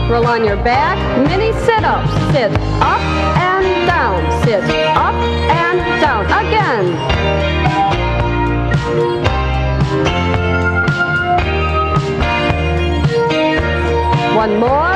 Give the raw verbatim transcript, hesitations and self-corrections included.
roll on your back, mini sit-ups. Sit up and down, sit up and down. Again. One more.